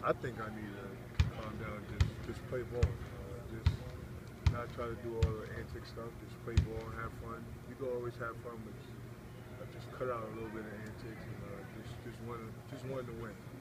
I think I need to calm down, just play ball. Just not try to do all the antic stuff. Just play ball, have fun. You can always have fun, but just cut out a little bit of antics and just want to win.